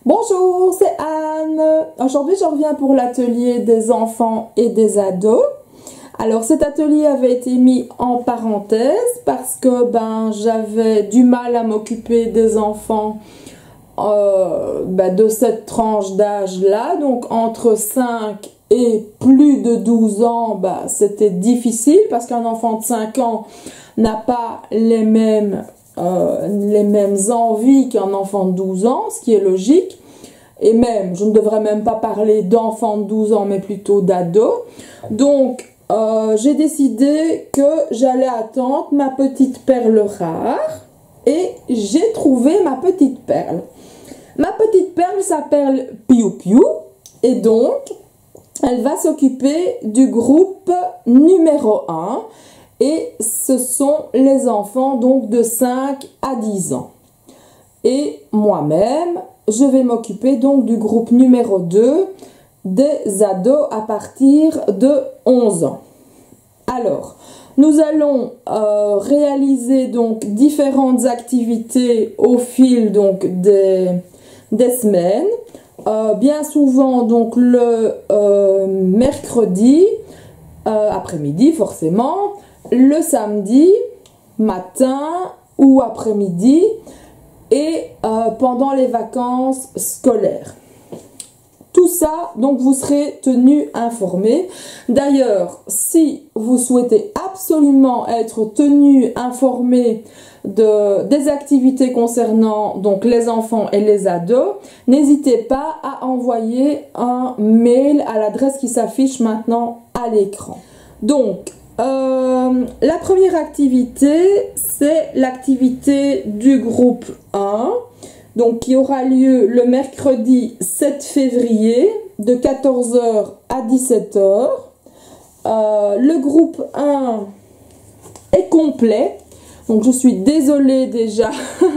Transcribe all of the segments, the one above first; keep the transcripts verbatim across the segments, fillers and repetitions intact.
Bonjour, c'est Anne. Aujourd'hui, je reviens pour l'atelier des enfants et des ados. Alors, cet atelier avait été mis en parenthèse parce que ben, j'avais du mal à m'occuper des enfants euh, ben, de cette tranche d'âge-là. Donc, entre cinq et plus de douze ans, ben, c'était difficile parce qu'un enfant de cinq ans n'a pas les mêmes Euh, les mêmes envies qu'un enfant de douze ans, ce qui est logique. Et même, je ne devrais même pas parler d'enfant de douze ans, mais plutôt d'ado. Donc, euh, j'ai décidé que j'allais attendre ma petite perle rare. Et j'ai trouvé ma petite perle. Ma petite perle s'appelle Piou Piou. Et donc, elle va s'occuper du groupe numéro un. Et ce sont les enfants donc de cinq à dix ans. Et moi-même, je vais m'occuper donc du groupe numéro deux, des ados à partir de onze ans. Alors, nous allons euh, réaliser donc différentes activités au fil donc des, des semaines. Euh, bien souvent donc le euh, mercredi, euh, après-midi forcément, le samedi matin ou après-midi et euh, pendant les vacances scolaires. Tout ça, donc vous serez tenu informé. D'ailleurs, si vous souhaitez absolument être tenu informé de, des activités concernant donc les enfants et les ados, n'hésitez pas à envoyer un mail à l'adresse qui s'affiche maintenant à l'écran. Donc, Euh, la première activité, c'est l'activité du groupe un, donc qui aura lieu le mercredi sept février de quatorze heures à dix-sept heures. Euh, le groupe un est complet, donc je suis désolée déjà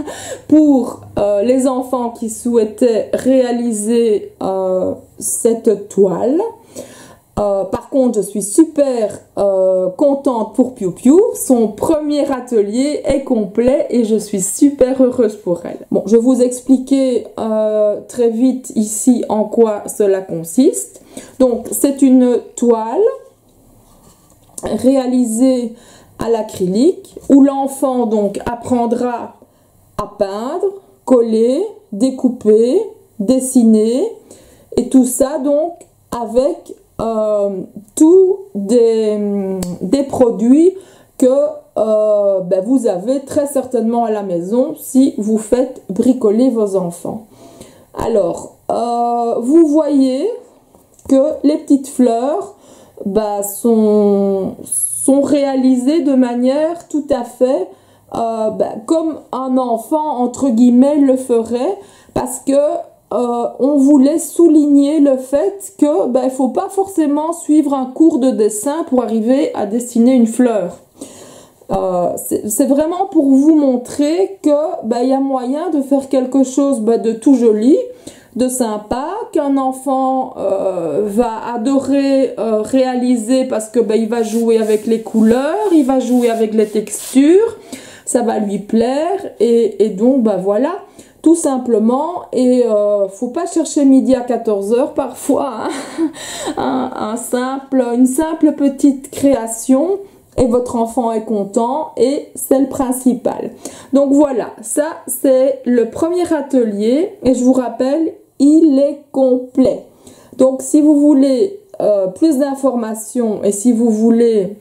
pour euh, les enfants qui souhaitaient réaliser euh, cette toile. Euh, par contre, je suis super euh, contente pour Piou Piou. Son premier atelier est complet et je suis super heureuse pour elle. Bon, je vais vous expliquer euh, très vite ici en quoi cela consiste. Donc, c'est une toile réalisée à l'acrylique où l'enfant donc apprendra à peindre, coller, découper, dessiner et tout ça donc avec Euh, tous des, des produits que euh, ben, vous avez très certainement à la maison si vous faites bricoler vos enfants. Alors, euh, vous voyez que les petites fleurs ben, sont, sont réalisées de manière tout à fait euh, ben, comme un enfant, entre guillemets, le ferait, parce que Euh, on voulait souligner le fait que ben, il ne faut pas forcément suivre un cours de dessin pour arriver à dessiner une fleur. Euh, c'est vraiment pour vous montrer que ben, y a moyen de faire quelque chose ben, de tout joli, de sympa, qu'un enfant euh, va adorer euh, réaliser parce que ben, il va jouer avec les couleurs, il va jouer avec les textures, ça va lui plaire et, et donc ben, voilà. Tout simplement, et euh, faut pas chercher midi à quatorze heures parfois, hein. un, un simple, une simple petite création et votre enfant est content et c'est le principal. Donc voilà, ça c'est le premier atelier et je vous rappelle, il est complet. Donc si vous voulez euh, plus d'informations et si vous voulez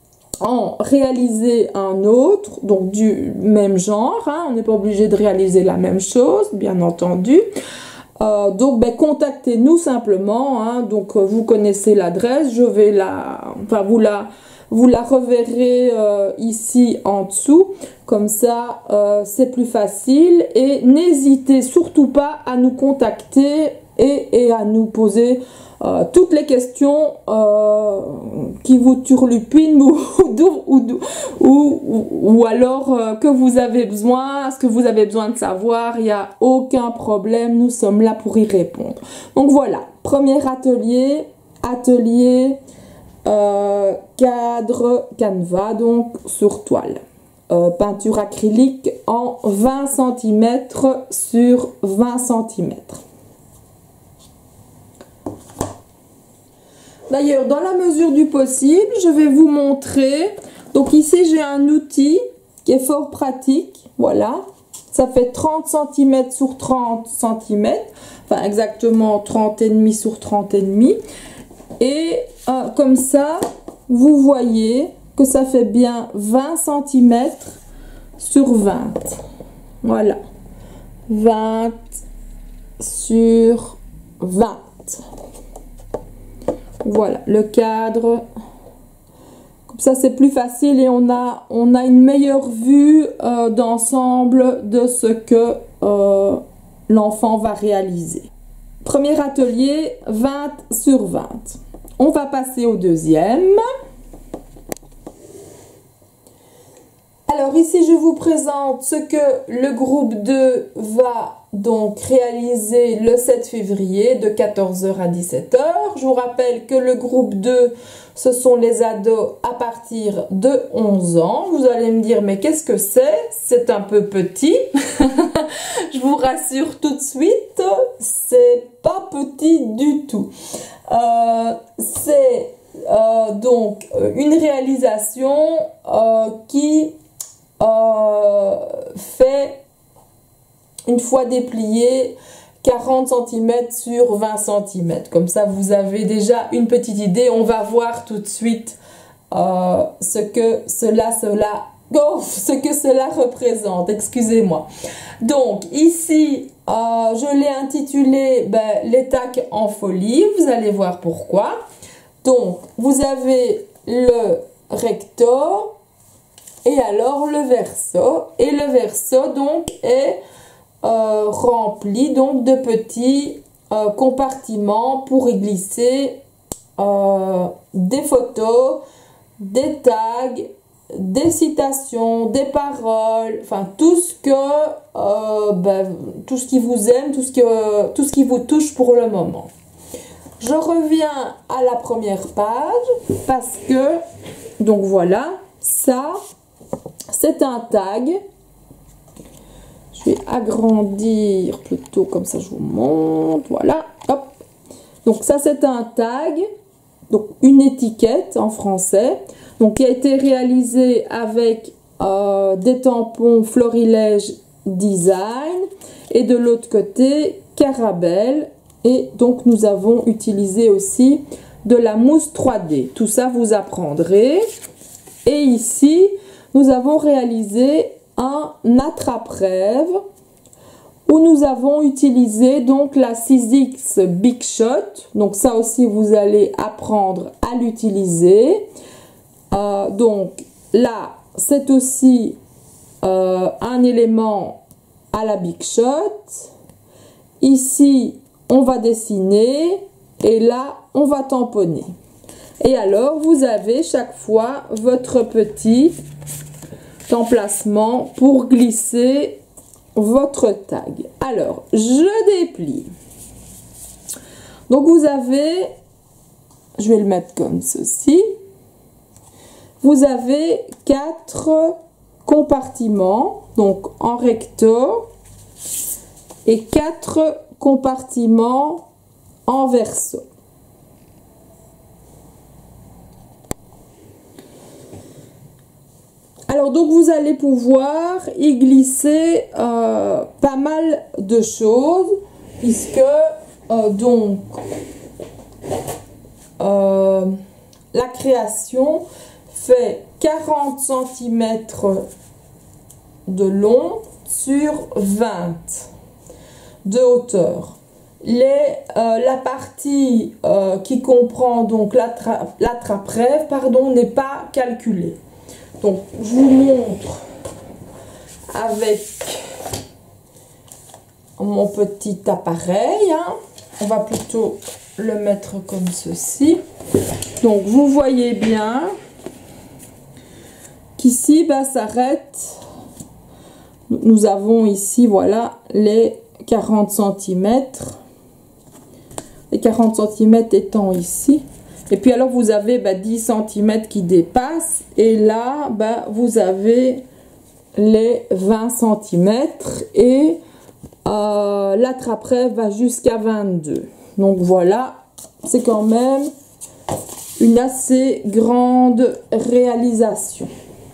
en réaliser un autre, donc du même genre, hein, on n'est pas obligé de réaliser la même chose, bien entendu. Euh, donc, ben, contactez-nous simplement, hein, donc euh, vous connaissez l'adresse, je vais la, enfin vous la, vous la reverrez euh, ici en dessous, comme ça euh, c'est plus facile et n'hésitez surtout pas à nous contacter et, et à nous poser Euh, toutes les questions euh, qui vous turlupinent ou, ou, ou, ou, ou alors euh, que vous avez besoin, ce que vous avez besoin de savoir, il n'y a aucun problème, nous sommes là pour y répondre. Donc voilà, premier atelier, atelier euh, cadre canevas, donc sur toile. Euh, peinture acrylique en vingt centimètres sur vingt centimètres. D'ailleurs, dans la mesure du possible, je vais vous montrer. Donc ici, j'ai un outil qui est fort pratique. Voilà. Ça fait trente centimètres sur trente centimètres. Enfin, exactement trente et demi sur trente et demi. Et euh, comme ça, vous voyez que ça fait bien vingt centimètres sur vingt. Voilà. vingt sur vingt. Voilà, le cadre. Comme ça, c'est plus facile et on a, on a une meilleure vue euh, d'ensemble de ce que euh, l'enfant va réaliser. Premier atelier, vingt sur vingt. On va passer au deuxième. Alors ici, je vous présente ce que le groupe deux va donc réaliser le sept février de quatorze heures à dix-sept heures. Je vous rappelle que le groupe deux, ce sont les ados à partir de onze ans. Vous allez me dire, mais qu'est-ce que c'est? C'est un peu petit. Je vous rassure tout de suite, c'est pas petit du tout. Euh, c'est euh, donc une réalisation euh, qui euh, fait, une fois déplié, quarante centimètres sur vingt centimètres. Comme ça, vous avez déjà une petite idée. On va voir tout de suite euh, ce que cela, cela, oh, ce que cela représente. Excusez-moi. Donc, ici, euh, je l'ai intitulé ben, les tacs en folie. Vous allez voir pourquoi. Donc, vous avez le recto et alors le verso. Et le verso, donc, est Euh, rempli donc de petits euh, compartiments pour y glisser euh, des photos, des tags, des citations, des paroles, enfin tout ce que euh, ben, tout ce qui vous aime, tout ce que tout ce qui vous touche pour le moment. Je reviens à la première page parce que donc voilà, ça c'est un tag. Je vais agrandir plutôt, comme ça je vous montre, voilà, hop. Donc ça c'est un tag, donc une étiquette en français, donc qui a été réalisé avec euh, des tampons Florilège Design et de l'autre côté Carabelle, et donc nous avons utilisé aussi de la mousse trois D, tout ça vous apprendrez. Et ici nous avons réalisé un attrape-rêve où nous avons utilisé donc la six X Big Shot. Donc ça aussi vous allez apprendre à l'utiliser. Euh, donc là c'est aussi euh, un élément à la Big Shot. Ici on va dessiner et là on va tamponner. Et alors vous avez chaque fois votre petit emplacement pour glisser votre tag. Alors, je déplie. Donc, vous avez, je vais le mettre comme ceci, vous avez quatre compartiments, donc en recto, et quatre compartiments en verso. Alors donc vous allez pouvoir y glisser euh, pas mal de choses puisque euh, donc euh, la création fait quarante centimètres de long sur vingt de hauteur. Les, euh, la partie euh, qui comprend donc l'attrape-rêve, pardon, n'est pas calculée. Donc, je vous montre avec mon petit appareil. Hein. On va plutôt le mettre comme ceci. Donc, vous voyez bien qu'ici, bah, s'arrête. Nous avons ici, voilà, les quarante centimètres. Les quarante centimètres étant ici. Et puis alors vous avez bah, dix centimètres qui dépassent et là bah, vous avez les vingt centimètres et euh, l'attrape-rêve va jusqu'à vingt-deux. Donc voilà, c'est quand même une assez grande réalisation.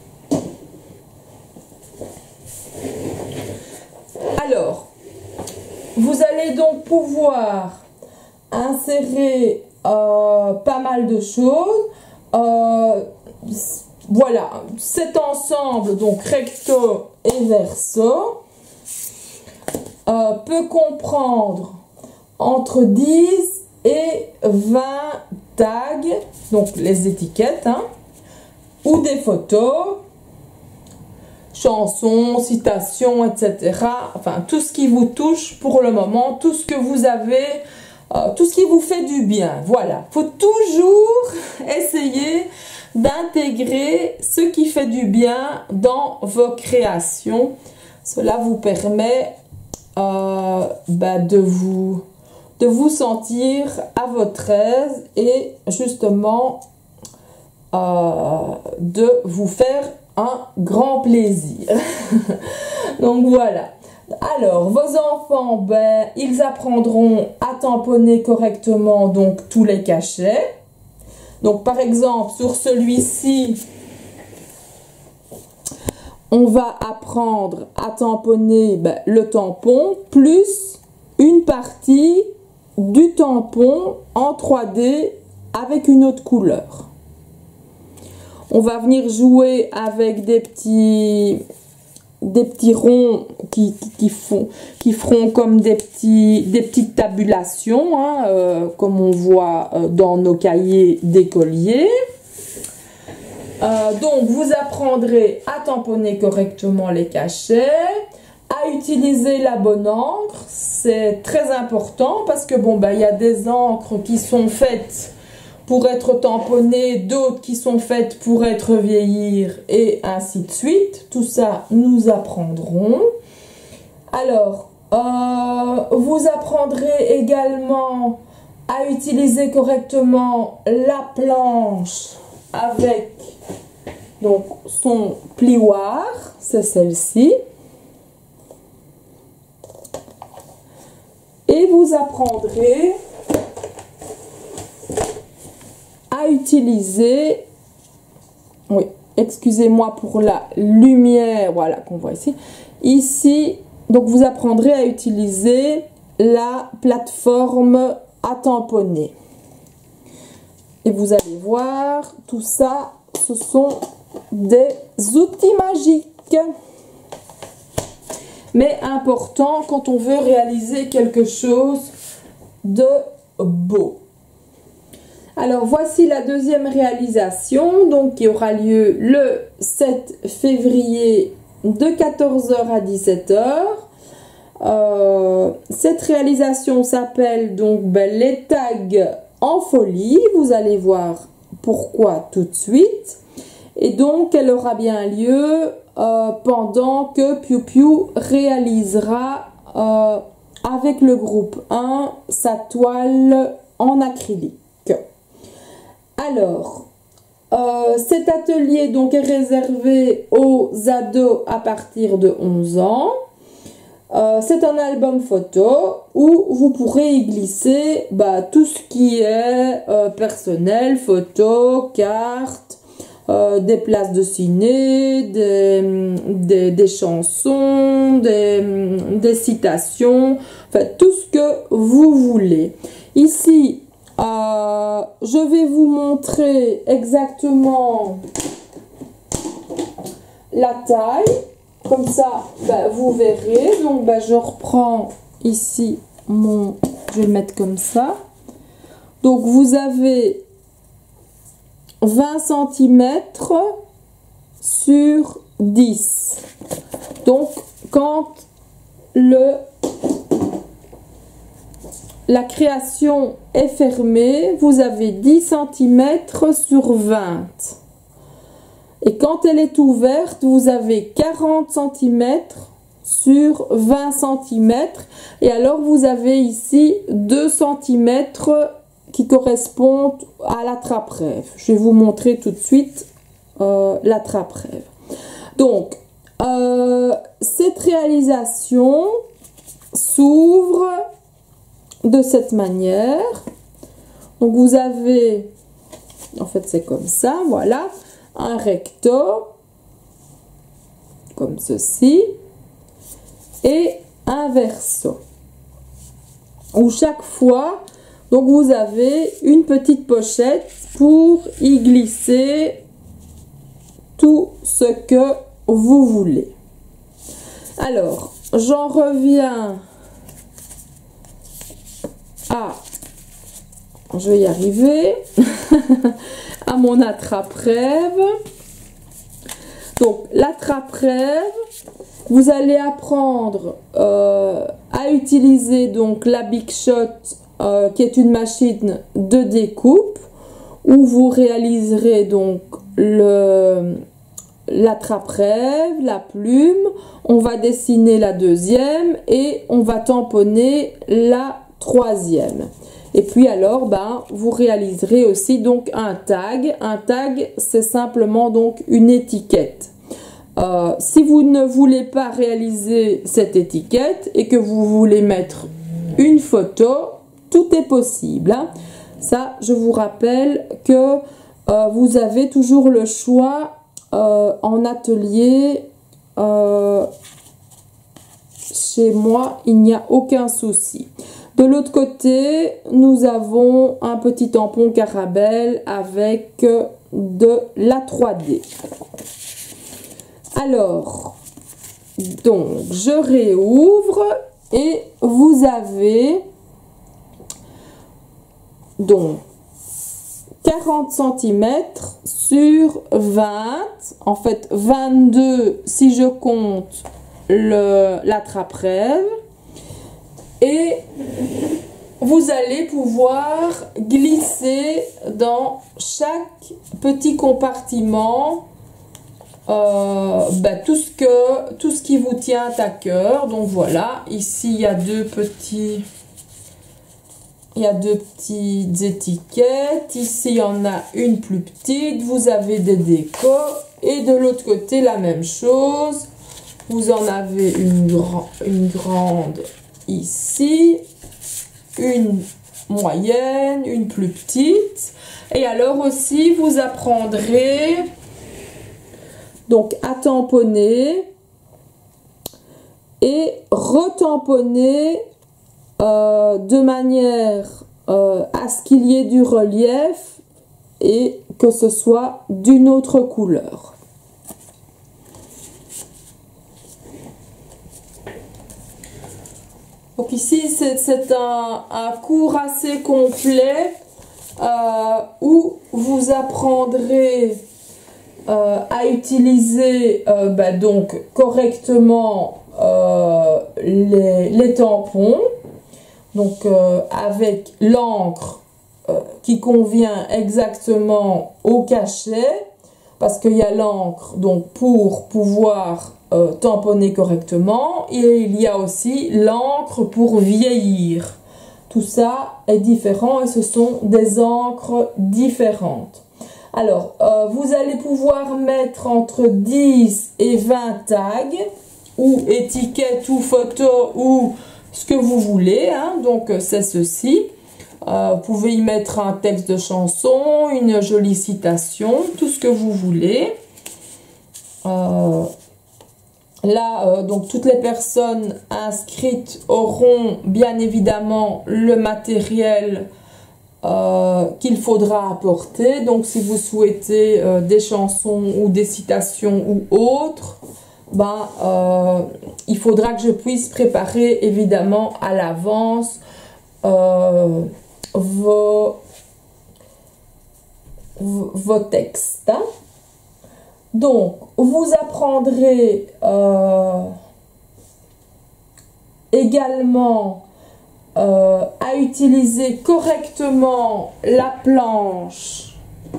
Alors, vous allez donc pouvoir insérer euh, pas mal de choses. Euh, voilà, cet ensemble, donc recto et verso, euh, peut comprendre entre dix et vingt tags, donc les étiquettes, hein, ou des photos, chansons, citations, et cetera. Enfin, tout ce qui vous touche pour le moment, tout ce que vous avez, euh, tout ce qui vous fait du bien. Voilà, faut toujours essayer d'intégrer ce qui fait du bien dans vos créations. Cela vous permet euh, bah, de vous de vous sentir à votre aise et justement euh, de vous faire un grand plaisir. Donc voilà. Alors, vos enfants, ben, ils apprendront à tamponner correctement donc tous les cachets. Donc par exemple, sur celui-ci, on va apprendre à tamponner ben, le tampon plus une partie du tampon en trois D avec une autre couleur. On va venir jouer avec des petits, des petits ronds qui, qui, qui, font, qui feront comme des, petits, des petites tabulations, hein, euh, comme on voit euh, dans nos cahiers d'écoliers. Euh, donc, vous apprendrez à tamponner correctement les cachets, à utiliser la bonne encre. C'est très important parce que bon, bah, y a des encres qui sont faites pour être tamponnées, d'autres qui sont faites pour être vieillir et ainsi de suite. Tout ça, nous apprendrons. Alors, euh, vous apprendrez également à utiliser correctement la planche avec donc son plioir, c'est celle-ci. Et vous apprendrez à utiliser, oui, excusez-moi pour la lumière, voilà, qu'on voit ici. Ici, donc vous apprendrez à utiliser la plateforme à tamponner. Et vous allez voir, tout ça, ce sont des outils magiques. Mais important quand on veut réaliser quelque chose de beau. Alors voici la deuxième réalisation, donc qui aura lieu le sept février de quatorze heures à dix-sept heures. Euh, cette réalisation s'appelle donc ben, les tags en folie. Vous allez voir pourquoi tout de suite. Et donc elle aura bien lieu euh, pendant que Piu Piu réalisera euh, avec le groupe un sa toile en acrylique. Alors, euh, cet atelier donc est réservé aux ados à partir de onze ans. Euh, c'est un album photo où vous pourrez y glisser bah, tout ce qui est euh, personnel, photos, cartes, euh, des places de ciné, des, des, des chansons, des, des citations, enfin tout ce que vous voulez. Ici, Euh, je vais vous montrer exactement la taille, comme ça bah, vous verrez. Donc bah, je reprends ici mon, je vais le mettre comme ça. Donc vous avez vingt centimètres sur dix. Donc quand le la création est fermée, vous avez dix centimètres sur vingt. Et quand elle est ouverte, vous avez quarante centimètres sur vingt centimètres. Et alors, vous avez ici deux centimètres qui correspondent à la trappe-rêve. Je vais vous montrer tout de suite euh, la trappe-rêve. Donc, euh, cette réalisation s'ouvre de cette manière. Donc vous avez En fait, c'est comme ça, voilà. Un recto, comme ceci. Et un verso. Où chaque fois, donc vous avez une petite pochette pour y glisser tout ce que vous voulez. Alors, j'en reviens à, je vais y arriver, à mon attrape-rêve. Donc, l'attrape-rêve, vous allez apprendre euh, à utiliser donc la Big Shot, euh, qui est une machine de découpe, où vous réaliserez donc le l'attrape-rêve, la plume, on va dessiner la deuxième et on va tamponner la troisième. Et puis alors, ben, vous réaliserez aussi donc un tag. Un tag, c'est simplement donc une étiquette. Euh, si vous ne voulez pas réaliser cette étiquette et que vous voulez mettre une photo, tout est possible. Hein. Ça, je vous rappelle que euh, vous avez toujours le choix euh, en atelier. Euh, chez moi, il n'y a aucun souci. De l'autre côté, nous avons un petit tampon Carabelle avec de la trois D. Alors, donc, je réouvre et vous avez donc quarante centimètres sur vingt, en fait vingt-deux si je compte l'attrape-rêve, et vous allez pouvoir glisser dans chaque petit compartiment euh, ben, tout ce que tout ce qui vous tient à cœur. Donc voilà, ici il y a deux petits il y a deux petites étiquettes, ici il y en a une plus petite, vous avez des décos, et de l'autre côté la même chose, vous en avez une, grand, une grande ici, une moyenne, une plus petite. Et alors aussi, vous apprendrez donc à tamponner et retamponner euh, de manière euh, à ce qu'il y ait du relief et que ce soit d'une autre couleur. Donc ici, c'est un, un cours assez complet euh, où vous apprendrez euh, à utiliser euh, bah, donc correctement euh, les, les tampons, donc euh, avec l'encre euh, qui convient exactement au cachet, parce qu'il y a l'encre donc pour pouvoir Euh, tamponner correctement, et il y a aussi l'encre pour vieillir. Tout ça est différent et ce sont des encres différentes. Alors, euh, vous allez pouvoir mettre entre dix et vingt tags, ou étiquettes, ou photos, ou ce que vous voulez. Hein. Donc, c'est ceci. Euh, vous pouvez y mettre un texte de chanson, une jolie citation, tout ce que vous voulez. Euh, Là, euh, donc toutes les personnes inscrites auront bien évidemment le matériel euh, qu'il faudra apporter. Donc si vous souhaitez euh, des chansons ou des citations ou autres, ben, euh, il faudra que je puisse préparer évidemment à l'avance euh, vos, vos textes. Hein. Donc, vous apprendrez euh, également euh, à utiliser correctement la planche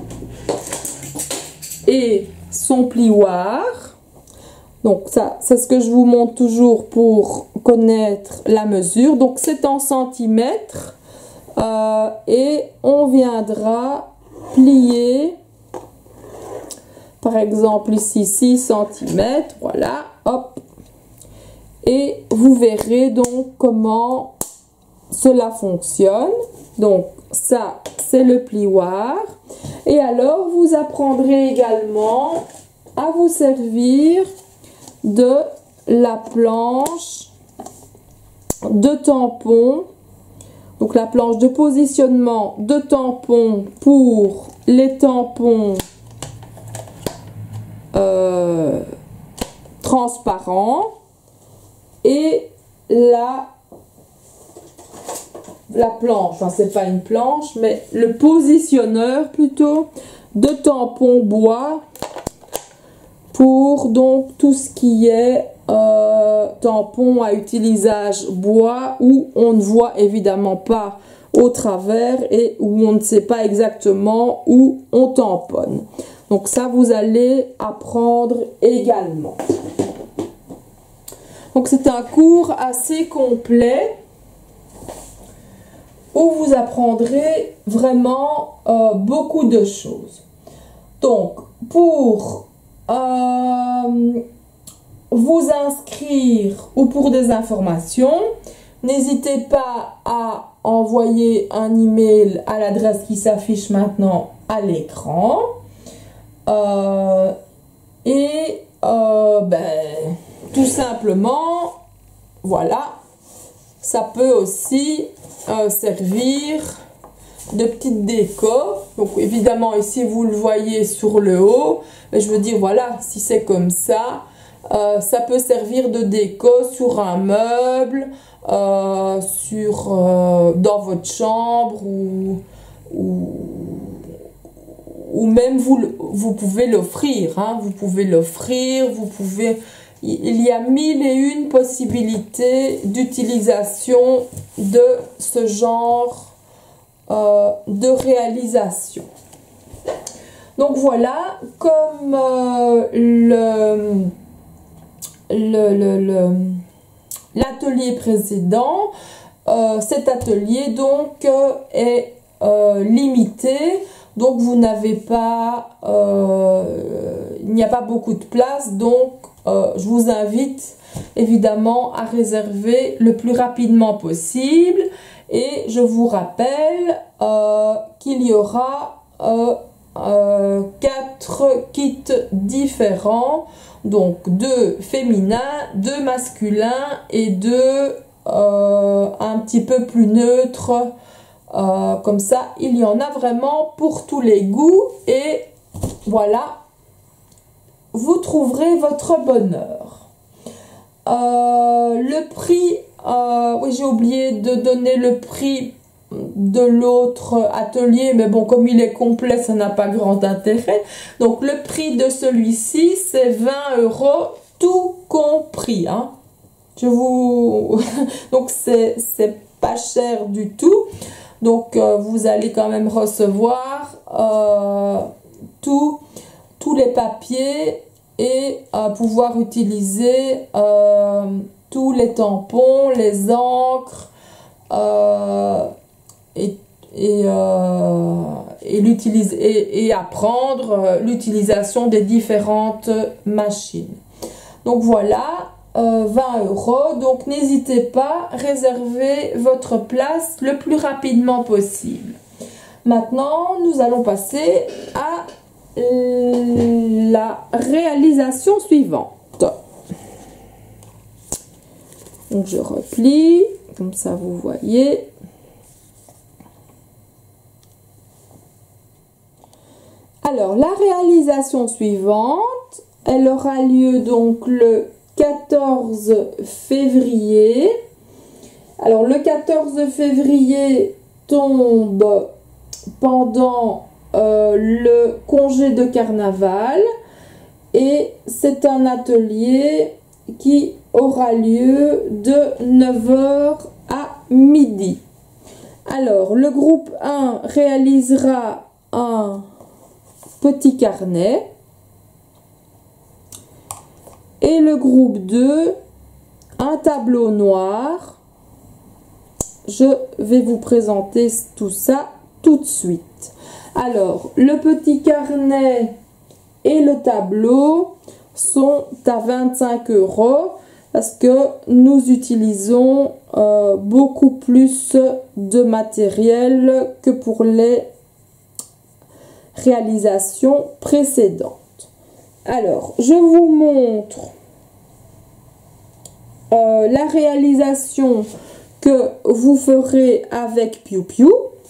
et son plioir. Donc, ça, c'est ce que je vous montre toujours pour connaître la mesure. Donc, c'est en centimètres euh, et on viendra plier. Par exemple, ici, six centimètres, voilà, hop. Et vous verrez donc comment cela fonctionne. Donc, ça, c'est le plioir. Et alors, vous apprendrez également à vous servir de la planche de tampon. Donc la planche de positionnement de tampon pour les tampons euh, transparents et la, la planche, enfin c'est pas une planche, mais le positionneur plutôt de tampon bois pour donc tout ce qui est euh, tampon à utilisage bois où on ne voit évidemment pas au travers et où on ne sait pas exactement où on tamponne. Donc ça, vous allez apprendre également. Donc c'est un cours assez complet où vous apprendrez vraiment euh, beaucoup de choses. Donc pour euh, vous inscrire ou pour des informations, n'hésitez pas à envoyer un email à l'adresse qui s'affiche maintenant à l'écran. Euh, et euh, ben, tout simplement, voilà, ça peut aussi euh, servir de petite déco. Donc évidemment ici vous le voyez sur le haut, mais je veux dire voilà, si c'est comme ça, euh, ça peut servir de déco sur un meuble, euh, sur euh, dans votre chambre ou, ou ou même vous, vous pouvez l'offrir, hein, vous pouvez l'offrir, vous pouvez, il y a mille et une possibilités d'utilisation de ce genre euh, de réalisation. Donc voilà, comme euh, le, le, le, le, l'atelier précédent, euh, cet atelier donc euh, est euh, limité. Donc vous n'avez pas, euh, il n'y a pas beaucoup de place, donc euh, je vous invite évidemment à réserver le plus rapidement possible. Et je vous rappelle euh, qu'il y aura euh, euh, quatre kits différents, donc deux féminins, deux masculins et deux euh, un petit peu plus neutres. Euh, comme ça, il y en a vraiment pour tous les goûts et voilà, vous trouverez votre bonheur. Euh, le prix, euh, oui j'ai oublié de donner le prix de l'autre atelier, mais bon comme il est complet ça n'a pas grand intérêt. Donc le prix de celui-ci c'est vingt euros tout compris. Hein. Je vous... Donc c'est pas cher du tout. Donc, euh, vous allez quand même recevoir euh, tout, tous les papiers et euh, pouvoir utiliser euh, tous les tampons, les encres euh, et, et, euh, et, et, et apprendre l'utilisation des différentes machines. Donc, voilà. Euh, vingt euros, donc n'hésitez pas, réservez votre place le plus rapidement possible. Maintenant, nous allons passer à la réalisation suivante. Donc je replie, comme ça vous voyez. Alors, la réalisation suivante, elle aura lieu donc le quatorze février. Alors le quatorze février tombe pendant euh, le congé de carnaval et c'est un atelier qui aura lieu de neuf heures à midi. Alors le groupe un réalisera un petit carnet. Et le groupe deux, un tableau noir. Je vais vous présenter tout ça tout de suite. Alors, le petit carnet et le tableau sont à vingt-cinq euros parce que nous utilisons euh, beaucoup plus de matériel que pour les réalisation précédente. Alors, je vous montre euh, la réalisation que vous ferez avec Piou Piou.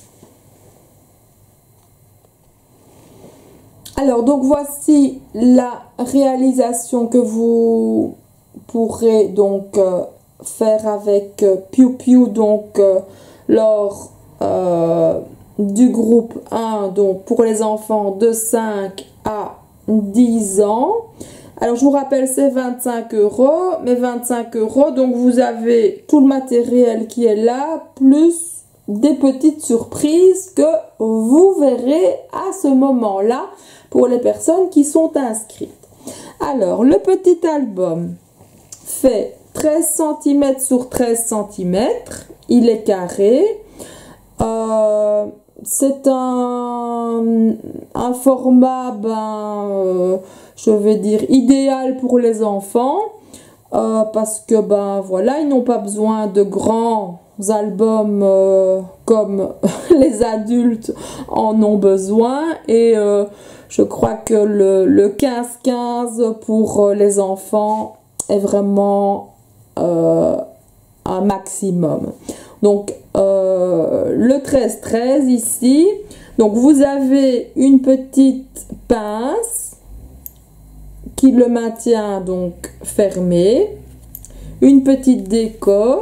Alors, donc voici la réalisation que vous pourrez donc euh, faire avec euh, Piou Piou, donc euh, lors euh, du groupe un, donc pour les enfants de cinq à dix ans. Alors, je vous rappelle, c'est vingt-cinq euros, mais vingt-cinq euros, donc vous avez tout le matériel qui est là, plus des petites surprises que vous verrez à ce moment-là pour les personnes qui sont inscrites. Alors, le petit album fait treize centimètres sur treize centimètres, il est carré. Euh, c'est un, un format, ben, euh, je vais dire, idéal pour les enfants, euh, parce que, ben, voilà, ils n'ont pas besoin de grands albums euh, comme les adultes en ont besoin, et euh, je crois que le, le quinze quinze pour les enfants est vraiment euh, un maximum. Donc, euh, le treize treize ici, donc vous avez une petite pince qui le maintient donc fermé, une petite déco,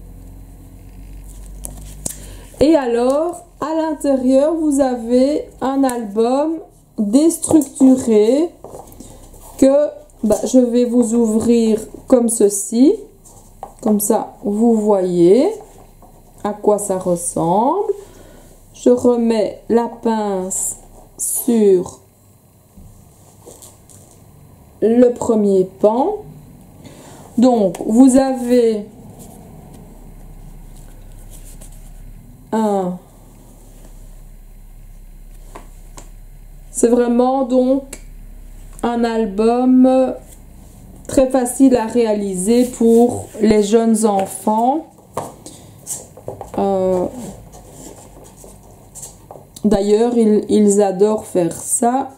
et alors à l'intérieur vous avez un album déstructuré que bah, je vais vous ouvrir comme ceci, comme ça vous voyez à quoi ça ressemble. Je remets la pince sur le premier pan. Donc vous avez un, c'est vraiment donc un album très facile à réaliser pour les jeunes enfants. Euh, D'ailleurs, ils, ils adorent faire ça.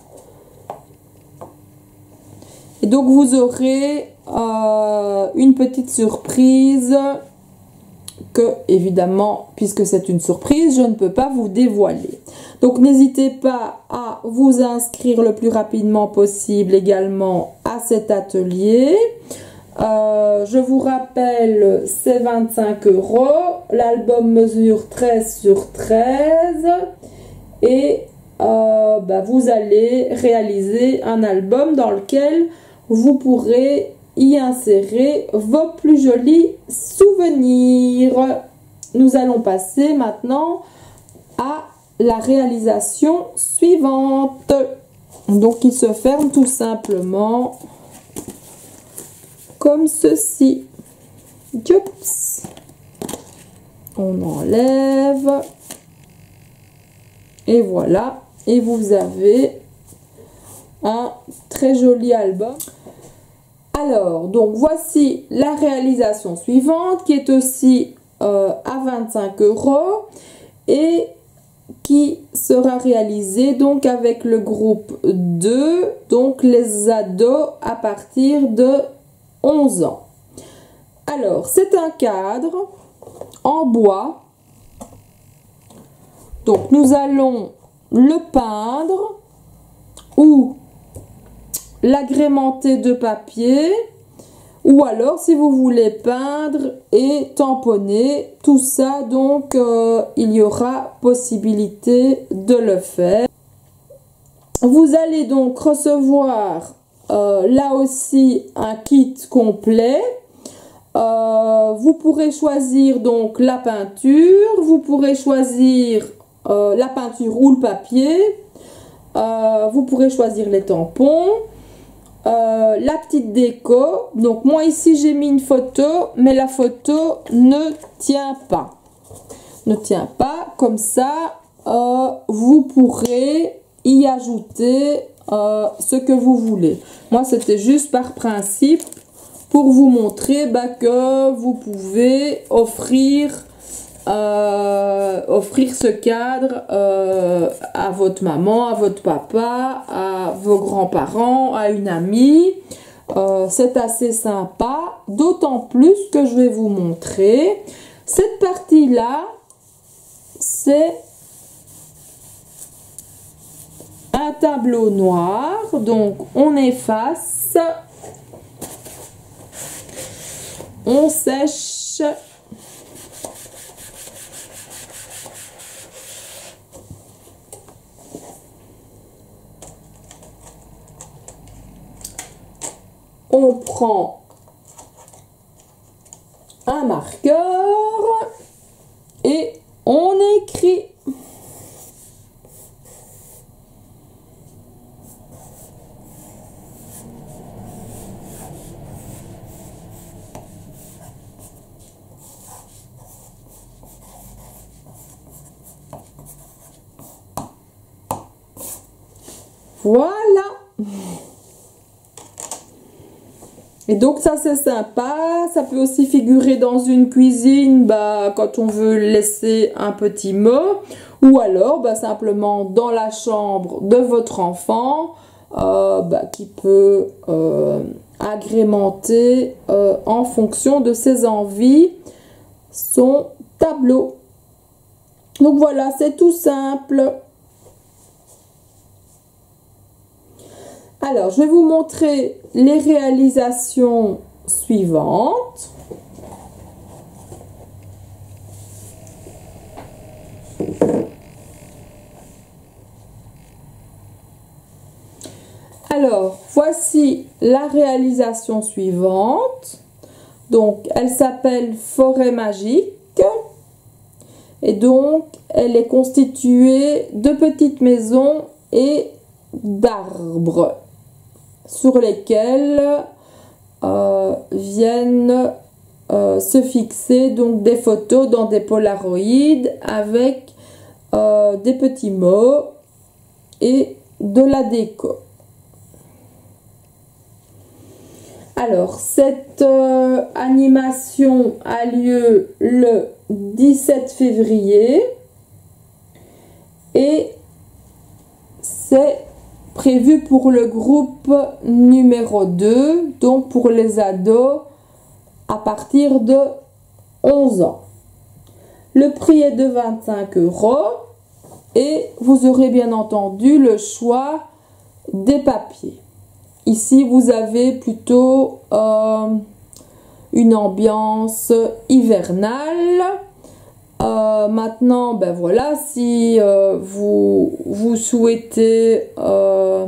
Et donc, vous aurez euh, une petite surprise que, évidemment, puisque c'est une surprise, je ne peux pas vous dévoiler. Donc, n'hésitez pas à vous inscrire le plus rapidement possible également à cet atelier. Euh, je vous rappelle, c'est vingt-cinq euros. L'album mesure treize sur treize. Et euh, bah, vous allez réaliser un album dans lequel vous pourrez y insérer vos plus jolis souvenirs. Nous allons passer maintenant à la réalisation suivante. Donc, il se ferme tout simplement comme ceci. Oups. On enlève. Et voilà. Et vous avez un très joli album. Alors, donc voici la réalisation suivante qui est aussi euh, à vingt-cinq euros et qui sera réalisée donc avec le groupe deux, donc les ados à partir de onze ans. Alors, c'est un cadre en bois. Donc, nous allons le peindre ou l'agrémenter de papier, ou alors si vous voulez peindre et tamponner tout ça, donc euh, il y aura possibilité de le faire. Vous allez donc recevoir euh, là aussi un kit complet. Euh, vous pourrez choisir donc la peinture, vous pourrez choisir euh, la peinture ou le papier, euh, vous pourrez choisir les tampons. Euh, la petite déco, donc moi ici j'ai mis une photo, mais la photo ne tient pas, ne tient pas, comme ça euh, vous pourrez y ajouter euh, ce que vous voulez. Moi c'était juste par principe pour vous montrer bah, que vous pouvez offrir euh, euh, offrir ce cadre euh, à votre maman, à votre papa, à vos grands-parents, à une amie. Euh, c'est assez sympa, d'autant plus que je vais vous montrer. Cette partie-là, c'est un tableau noir. Donc, on efface, on sèche. On prend un marqueur et on écrit. Voilà. Et donc ça c'est sympa, ça peut aussi figurer dans une cuisine bah, quand on veut laisser un petit mot, ou alors bah, simplement dans la chambre de votre enfant euh, bah, qui peut euh, agrémenter euh, en fonction de ses envies son tableau. Donc voilà, c'est tout simple. Alors, je vais vous montrer les réalisations suivantes. Alors, voici la réalisation suivante. Donc, elle s'appelle Forêt magique. Et donc, elle est constituée de petites maisons et d'arbres sur lesquels euh, viennent euh, se fixer donc des photos dans des polaroïds avec euh, des petits mots et de la déco. Alors, cette euh, animation a lieu le dix-sept février et c'est prévu pour le groupe numéro deux, donc pour les ados à partir de onze ans. Le prix est de vingt-cinq euros et vous aurez bien entendu le choix des papiers. Ici, vous avez plutôt euh, une ambiance hivernale. Euh, maintenant, ben voilà, si euh, vous, vous souhaitez euh,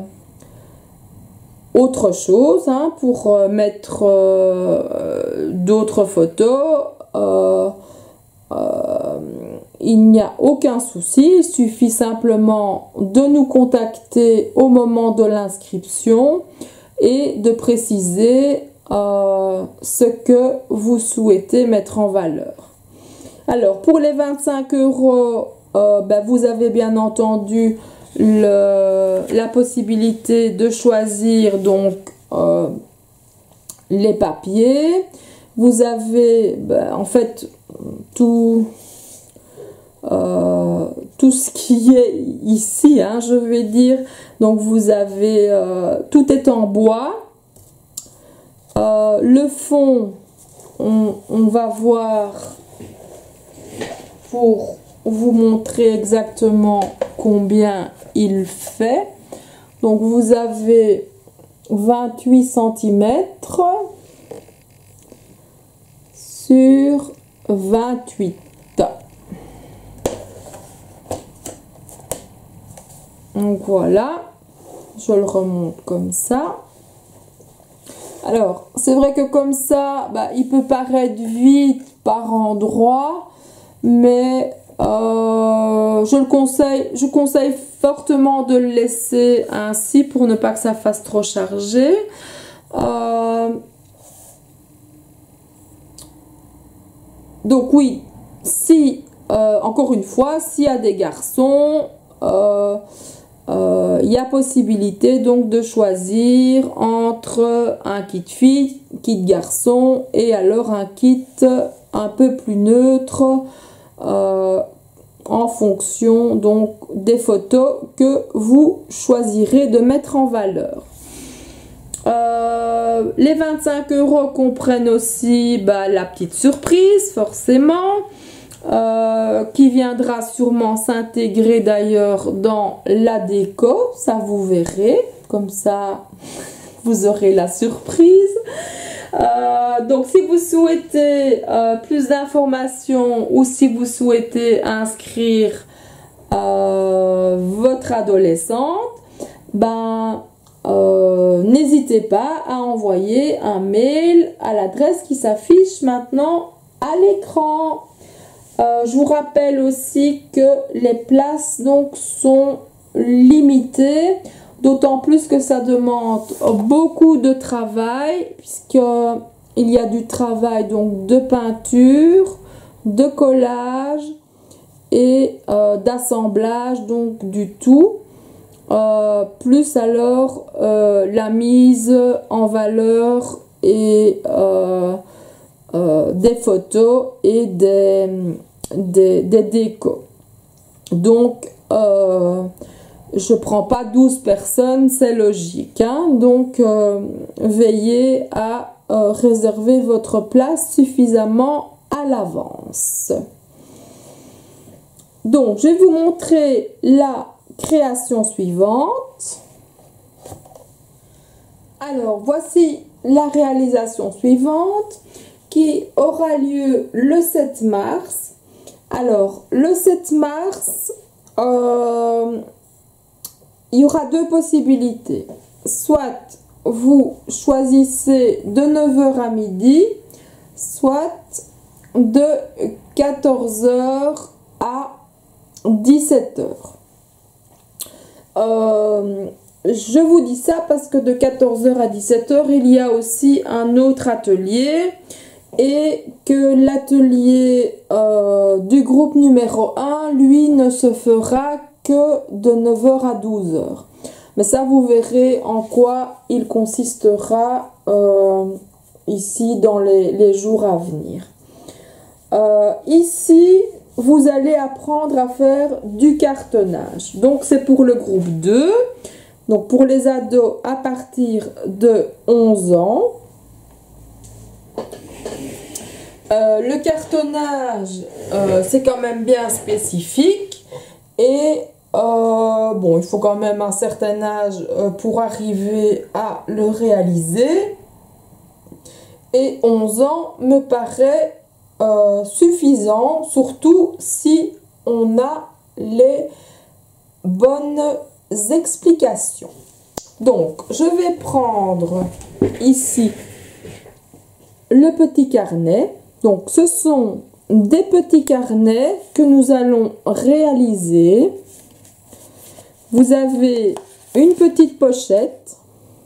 autre chose hein, pour euh, mettre euh, d'autres photos, euh, euh, il n'y a aucun souci. Il suffit simplement de nous contacter au moment de l'inscription et de préciser euh, ce que vous souhaitez mettre en valeur. Alors, pour les vingt-cinq euros, euh, ben, vous avez bien entendu le, la possibilité de choisir donc euh, les papiers. Vous avez ben, en fait tout, euh, tout ce qui est ici, hein, je vais dire. Donc, vous avez, euh, tout est en bois. Euh, le fond, on, on va voir pour vous montrer exactement combien il fait. Donc vous avez vingt-huit centimètres sur vingt-huit. Donc voilà, je le remonte comme ça. Alors, c'est vrai que comme ça, bah, il peut paraître vide par endroits, mais euh, je le conseille, je conseille fortement de le laisser ainsi pour ne pas que ça fasse trop chargé. Euh, donc oui, si, euh, encore une fois, s'il y a des garçons, euh, euh, il y a possibilité donc de choisir entre un kit fille, kit garçon et alors un kit un peu plus neutre. Euh, en fonction donc des photos que vous choisirez de mettre en valeur. Euh, les vingt-cinq euros comprennent aussi bah, la petite surprise, forcément, euh, qui viendra sûrement s'intégrer d'ailleurs dans la déco. Ça, vous verrez. Comme ça, vous aurez la surprise. Euh, donc, si vous souhaitez euh, plus d'informations ou si vous souhaitez inscrire euh, votre adolescente, ben... Euh, n'hésitez pas à envoyer un mail à l'adresse qui s'affiche maintenant à l'écran. Euh, je vous rappelle aussi que les places donc sont limitées, d'autant plus que ça demande beaucoup de travail, puisque il y a du travail donc de peinture, de collage et euh, d'assemblage donc du tout. Euh, plus alors euh, la mise en valeur et euh, euh, des photos et des, des, des décos. Donc euh, je prends pas douze personnes, c'est logique, hein? Donc euh, veillez à euh, réserver votre place suffisamment à l'avance. Donc je vais vous montrer la création suivante. Alors voici la réalisation suivante qui aura lieu le sept mars. Alors le sept mars, euh, il y aura deux possibilités. Soit vous choisissez de neuf heures à midi, soit de quatorze heures à dix-sept heures. Euh, je vous dis ça parce que de quatorze heures à dix-sept heures, il y a aussi un autre atelier et que l'atelier euh, du groupe numéro un, lui, ne se fera que de neuf heures à douze heures. Mais ça, vous verrez en quoi il consistera euh, ici dans les, les jours à venir. Euh, ici, vous allez apprendre à faire du cartonnage. Donc, c'est pour le groupe deux. Donc, pour les ados à partir de onze ans. Euh, le cartonnage, euh, c'est quand même bien spécifique. Et, euh, bon, il faut quand même un certain âge euh, pour arriver à le réaliser. Et onze ans me paraît Euh, suffisant, surtout si on a les bonnes explications. Donc, je vais prendre ici le petit carnet. Donc, ce sont des petits carnets que nous allons réaliser. Vous avez une petite pochette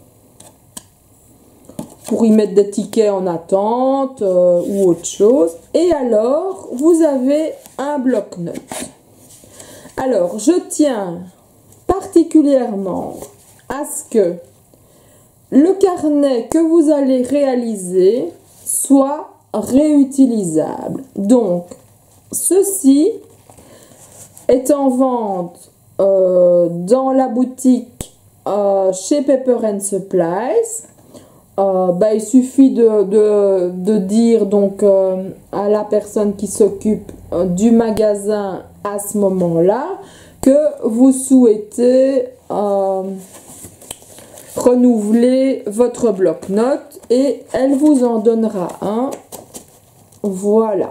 pour y mettre des tickets en attente euh, ou autre chose. Et alors, vous avez un bloc-notes. Alors, je tiens particulièrement à ce que le carnet que vous allez réaliser soit réutilisable. Donc, ceci est en vente euh, dans la boutique euh, chez Pepper and Supplies. Euh, bah, il suffit de, de, de dire donc euh, à la personne qui s'occupe euh, du magasin à ce moment-là que vous souhaitez euh, renouveler votre bloc-notes et elle vous en donnera un. Voilà.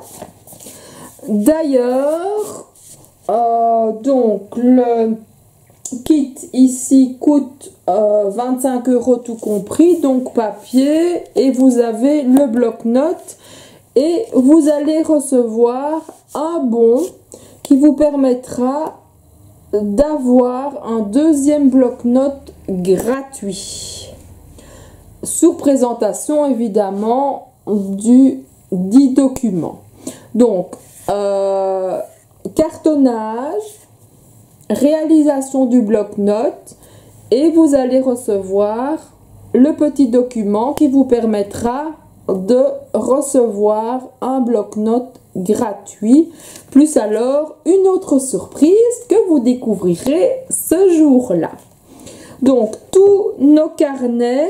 D'ailleurs, euh, donc le kit ici coûte euh, vingt-cinq euros tout compris, donc papier, et vous avez le bloc-notes et vous allez recevoir un bon qui vous permettra d'avoir un deuxième bloc-notes gratuit sur présentation évidemment du dit document. Donc euh, cartonnage, réalisation du bloc-notes et vous allez recevoir le petit document qui vous permettra de recevoir un bloc-notes gratuit, plus alors une autre surprise que vous découvrirez ce jour-là. Donc, tous nos carnets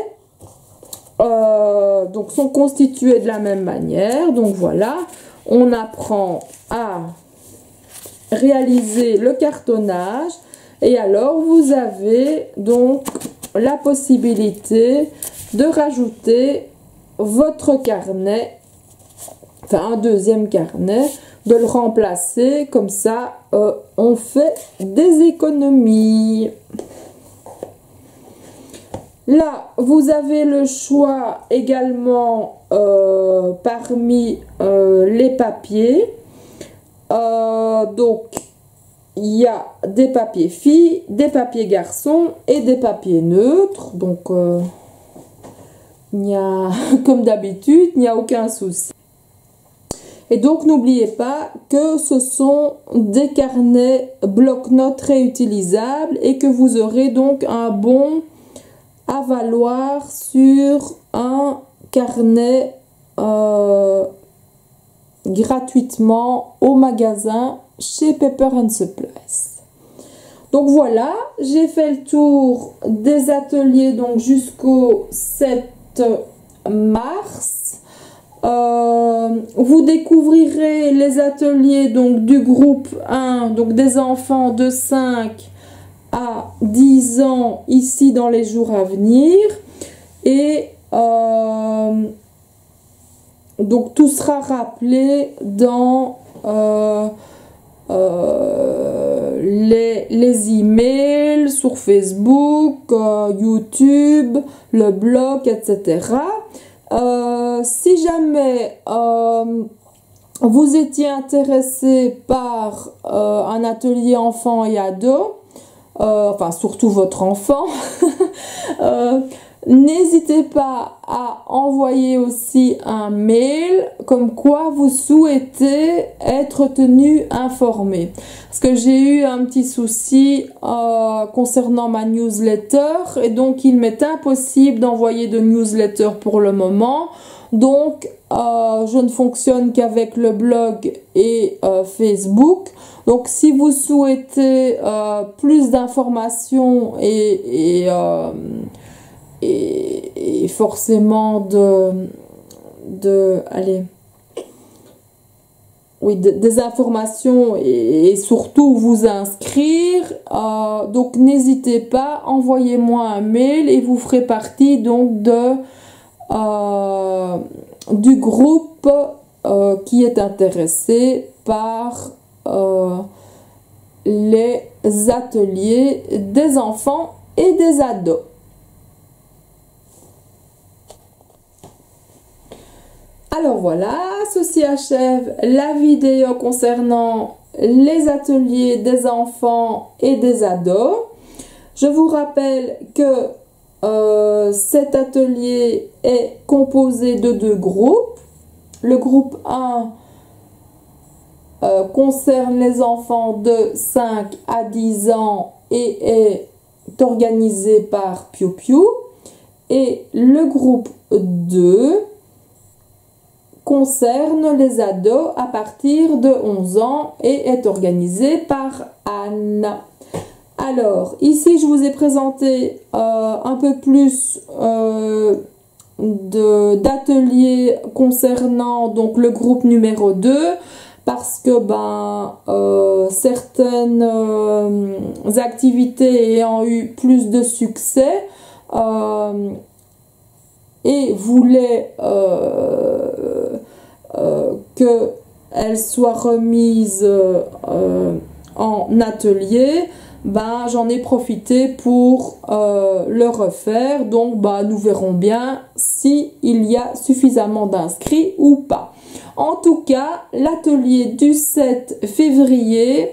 euh, donc, sont constitués de la même manière. Donc, voilà, on apprend à réaliser le cartonnage. Et alors, vous avez donc la possibilité de rajouter votre carnet, enfin un deuxième carnet, de le remplacer. Comme ça, euh, on fait des économies. Là, vous avez le choix également euh, parmi euh, les papiers. Euh, donc, il y a des papiers filles, des papiers garçons et des papiers neutres. Donc, euh, il n'y a, comme d'habitude, il n'y a aucun souci. Et donc, n'oubliez pas que ce sont des carnets bloc-notes réutilisables et que vous aurez donc un bon à valoir sur un carnet euh, gratuitement au magasin chez Pepper and Supplies. Donc voilà, j'ai fait le tour des ateliers donc jusqu'au sept mars. Euh, vous découvrirez les ateliers donc du groupe un, donc des enfants de cinq à dix ans ici dans les jours à venir. Et euh, donc tout sera rappelé dans euh, euh, les, les emails sur Facebook, euh, YouTube, le blog, et cetera. Euh, si jamais euh, vous étiez intéressé par euh, un atelier enfant et ado, euh, enfin surtout votre enfant, euh, n'hésitez pas à envoyer aussi un mail comme quoi vous souhaitez être tenu informé. Parce que j'ai eu un petit souci euh, concernant ma newsletter et donc il m'est impossible d'envoyer de newsletter pour le moment. Donc euh, je ne fonctionne qu'avec le blog et euh, Facebook. Donc si vous souhaitez euh, plus d'informations et, et euh, Et, et forcément de, de allez, oui, de, des informations et, et surtout vous inscrire. Euh, donc n'hésitez pas, envoyez-moi un mail et vous ferez partie donc de euh, du groupe euh, qui est intéressé par euh, les ateliers des enfants et des ados. Alors voilà, ceci achève la vidéo concernant les ateliers des enfants et des ados. Je vous rappelle que euh, cet atelier est composé de deux groupes. Le groupe un euh, concerne les enfants de cinq à dix ans et est organisé par Piu Piu. Et le groupe deux concerne les ados à partir de onze ans et est organisé par Anne. Alors, ici, je vous ai présenté euh, un peu plus euh, d'ateliers concernant donc le groupe numéro deux parce que ben, euh, certaines euh, activités ayant eu plus de succès euh, et voulaient euh, euh, qu'elles soient remises euh, en atelier, ben, j'en ai profité pour euh, le refaire. Donc ben, nous verrons bien s'il y a suffisamment d'inscrits ou pas. En tout cas, l'atelier du sept février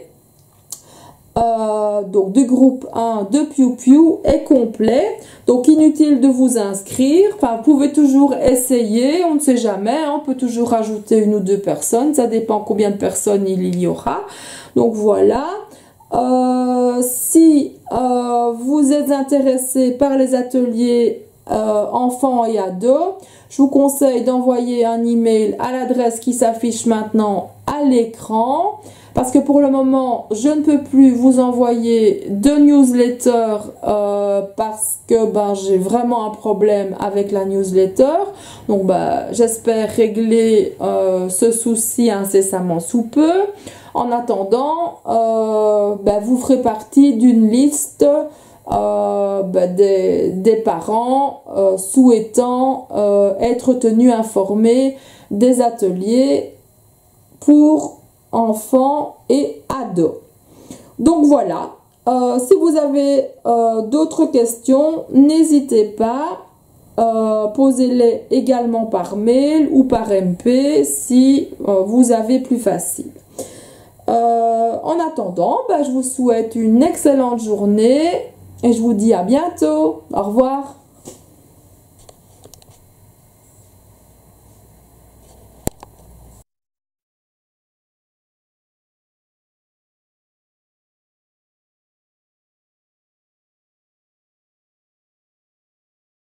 Euh, donc du groupe un de Piu Piu est complet, donc inutile de vous inscrire. Enfin, vous pouvez toujours essayer, on ne sait jamais, hein, on peut toujours rajouter une ou deux personnes, ça dépend combien de personnes il y aura. Donc voilà, euh, si euh, vous êtes intéressé par les ateliers euh, enfants et ados, je vous conseille d'envoyer un email à l'adresse qui s'affiche maintenant à l'écran. Parce que pour le moment, je ne peux plus vous envoyer de newsletter euh, parce que ben, j'ai vraiment un problème avec la newsletter. Donc ben, j'espère régler euh, ce souci incessamment sous peu. En attendant, euh, ben, vous ferez partie d'une liste euh, ben, des, des parents euh, souhaitant euh, être tenus informés des ateliers pour enfants et ados. Donc voilà, euh, si vous avez euh, d'autres questions, n'hésitez pas, euh, posez-les également par mail ou par M P si euh, vous avez plus facile. Euh, en attendant, bah, je vous souhaite une excellente journée et je vous dis à bientôt. Au revoir.